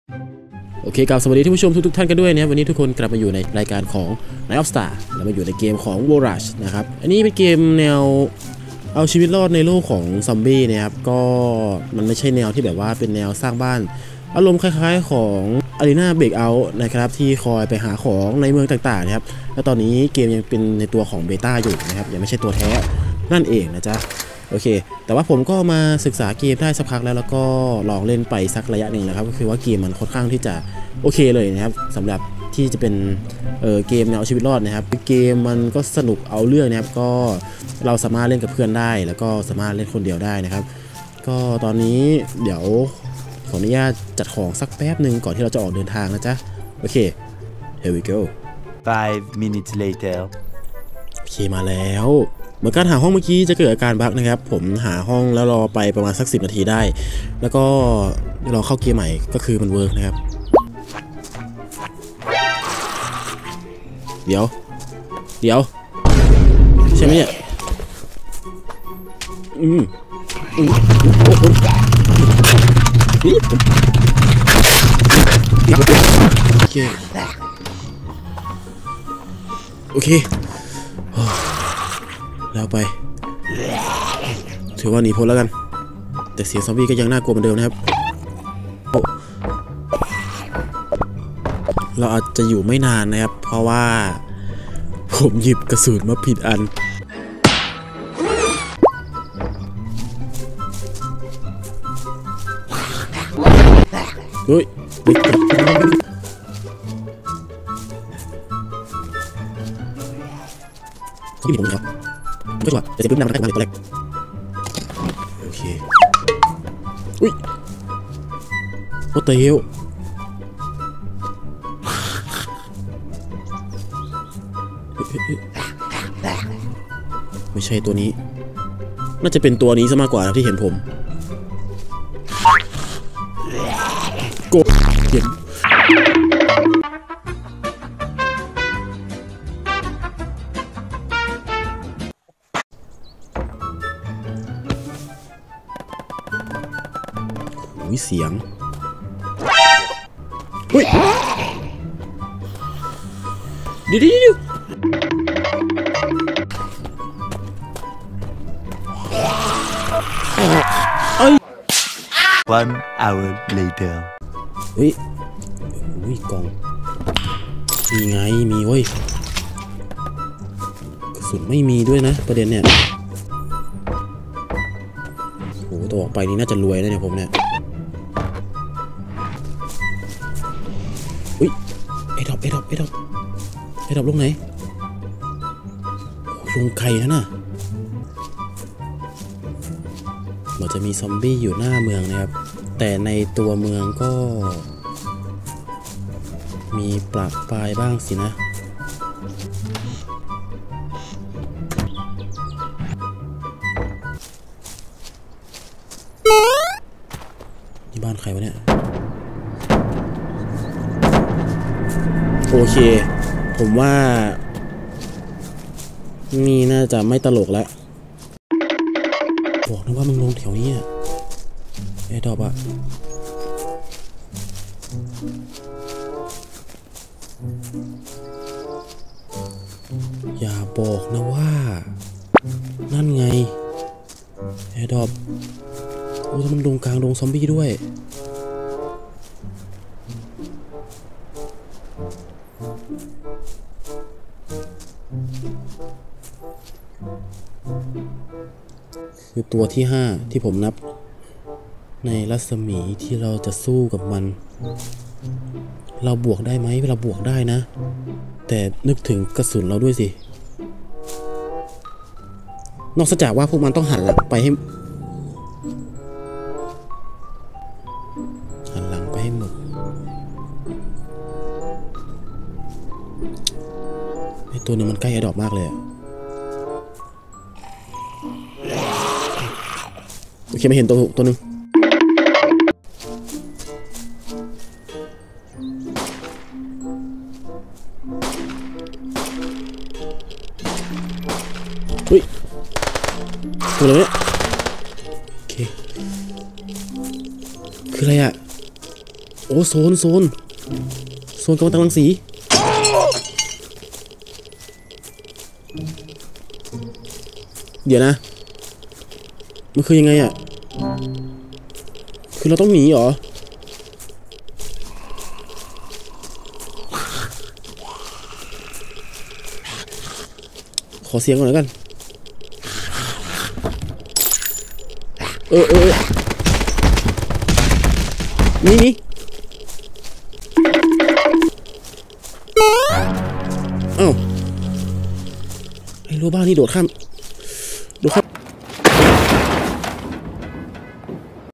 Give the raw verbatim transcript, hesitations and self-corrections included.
โอเคครับสวัสดีท่านผู้ชมทุกๆท่านกันด้วยนะครับวันนี้ทุกคนกลับมาอยู่ในรายการของ Night of Star เรามาอยู่ในเกมของ Warrush นะครับอันนี้เป็นเกมแนวเอาชีวิตรอดในโลกของซอมบี้นะครับก็มันไม่ใช่แนวที่แบบว่าเป็นแนวสร้างบ้านอารมณ์คล้ายๆของ Arena Breakout นะครับที่คอยไปหาของในเมืองต่างๆนะครับและตอนนี้เกมยังเป็นในตัวของเบต้าอยู่นะครับยังไม่ใช่ตัวแท้นั่นเองนะจ๊ะโอเคแต่ว่าผมก็มาศึกษาเกมได้สักพักแล้วแล้วก็ลองเล่นไปสักระยะหนึ่งแล้วครับก็คือว่าเกมมันค่อนข้างที่จะโอเคเลยนะครับสำหรับที่จะเป็นเออเกมแนวชีวิตรอดนะครับเกมมันก็สนุกเอาเรื่องนะครับก็เราสามารถเล่นกับเพื่อนได้แล้วก็สามารถเล่นคนเดียวได้นะครับก็ตอนนี้เดี๋ยวขออนุญาตจัดของสักแป๊บหนึ่งก่อนที่เราจะออกเดินทางนะจ๊ะโอเค here we go five minutes later โอเคมาแล้วเหมือนการหาห้องเมื่อกี้จะเกิดอาการบั๊กนะครับผมหาห้องแล้วรอไปประมาณสักสิบนาทีได้แล้วก็รอเข้าเกมใหม่ก็คือมันเวิร์กนะครับเดี๋ยวเดี๋ยวใช่ไหมเนี่ยอืมอืมโอ้โหโอเคโอเคแล้วไปถือว่าหนีพ้นแล้วกันแต่เสียงซอมบี้ก็ยังน่ากลัวเหมือนเดิมนะครับเราอาจจะอยู่ไม่นานนะครับเพราะว่าผมหยิบกระสุนมาผิดอันเฮ้ยที่มีผมครับไม่ใช่ว่าจะเสียบน้ำมันได้มาเลยตัวแรกโอเคอุ้ยโอ้เต๋วไม่ใช่ตัวนี้น่าจะเป็นตัวนี้ซะมากกว่าที่เห็นผมโกรธเห็นอุ้ยเสียงอุ้ยเดี๋ยวเดี๋ยว one hour later เฮ้ยอุ้ยกล่องมีไงมีเว้ยกระสุนไม่มีด้วยนะประเด็นเนี่ยโอ้ตัวออกไปนี่น่าจะรวยแล้วเนี่ยผมเนี่ยอุ้ยไอ้ดอกไอ้ดอกไอ้ดอกไอ้ดอกลงไหนลงไกลนะน่ะมันจะมีซอมบี้อยู่หน้าเมืองนะครับแต่ในตัวเมืองก็มีปรับปลายบ้างสินะนี่บ้านใครวะเนี่ยโอเคผมว่านี่น่าจะไม่ตลกแล้วบอกนะว่ามึงลงแถวนี้ไอ้ดอกอะอย่าบอกนะว่านั่นไงไอ้ดอกโอ้ถ้ามันลงกลางดงซอมบี้ด้วยคือตัวที่ห้าที่ผมนับในรัศมีที่เราจะสู้กับมันเราบวกได้ไหมเราบวกได้นะแต่นึกถึงกระสุนเราด้วยสินอกจากว่าพวกมันต้องหันหลังไปให้หันหลังไปให้หมดไอ้ตัวนึงมันใกล้ไอ้ดอกมากเลยโอเคไม่เห็นตัวตัวนึงอุ้ยตัวอะไรเนี่ยโอเคคืออะไรอ่ะโอ้โซนโซนโซนกัมมันตรังสีเดี๋ยวนะมันคือยังไงอ่ะคือเราต้องหนีเหรอขอเสียงก่อนแล้วกันเออเออนี่นี่เอ้าไอ้โรบ้านี่โดดข้าม